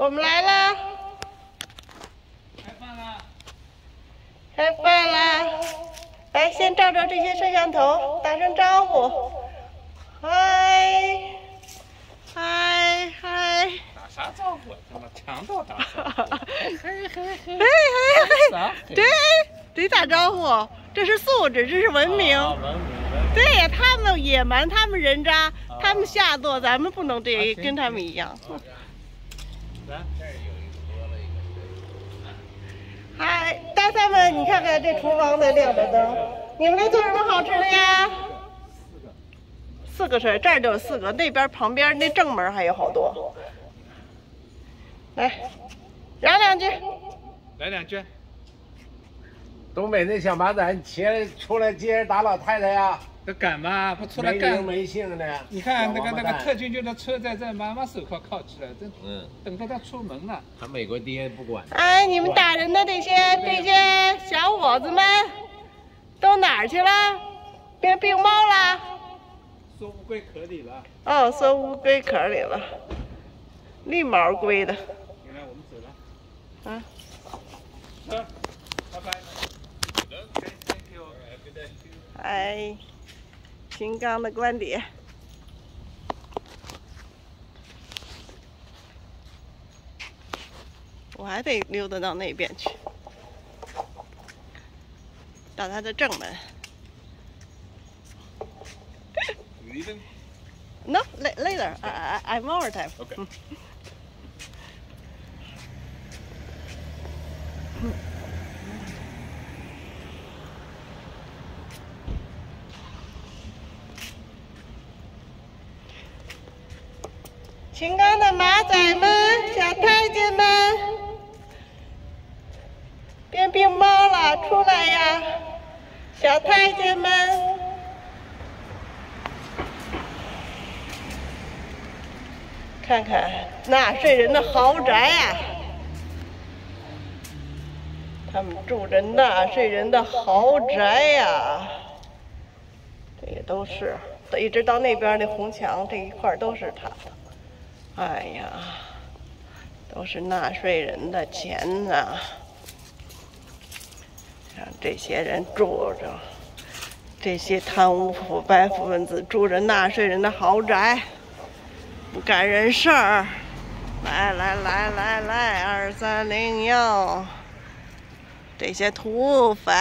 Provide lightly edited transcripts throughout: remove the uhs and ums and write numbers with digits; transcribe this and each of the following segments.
我们来啦！ 开饭了！ 开饭啦！来，先照照这些摄像头，打声招呼。嗨，嗨嗨！ 打啥招呼？他妈强盗打招呼！嘿嘿嘿！ 嘿，对，得打招呼，这是素质，这是文明。 文明。 对呀，他们野蛮，他们人渣，他们下作，咱们不能这跟他们一样。嗨，大家们，你看看这厨房的亮着灯，你们来做什么好吃的呀？4个是，这儿就有4个，那边旁边那正门还有好多。来，嚷两句。 来2句。 东北那小马仔出来接人打老太太呀？ 这敢吗？不出来干。 没名没姓的。 你看那个特警局的车在这，妈妈手铐铐起来，这等着他出门呢。 他美国爹不管。 哎，你们打人的这些小伙子们都哪儿去了？变病猫了？ 缩乌龟壳里了。 哦，缩乌龟壳里了，绿毛龟的。 原来我们走了。 啊。 走，拜拜。Thank you。 哎，秦刚的观点。我还得溜达到那边去，到他的正门。No, later. I'm overtime. Okay. 秦刚的马仔们、小太监们，变病猫了，出来呀！小太监们，看看纳税人的豪宅呀！他们住着纳税人的豪宅呀！这也都是，一直到那边那红墙这一块都是他的。哎呀，都是纳税人的钱呐！让这些人住着，这些贪污腐败分子住着纳税人的豪宅，不干人事儿。来，2301，这些土匪！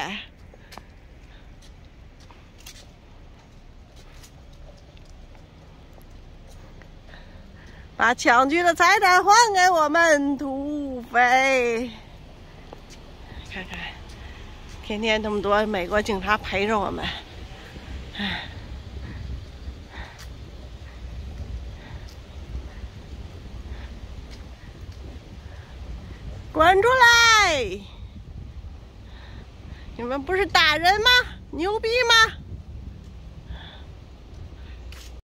把抢去的财产还给我们，土匪！看看，天天这么多美国警察陪着我们，唉，滚出来！你们不是打人吗？牛逼吗？